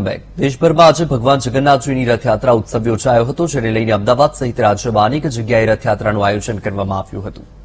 દેશભરમાં આજે ભગવાન જગન્નાથજીની રથયાત્રા ઉત્સવ યોજાયો હતો, જેને લઈને અમદાવાદ સહિત રાજ્યમાં અનેક જગ્યાએ રથયાત્રાનું આયોજન કરવામાં આવ્યું હતું।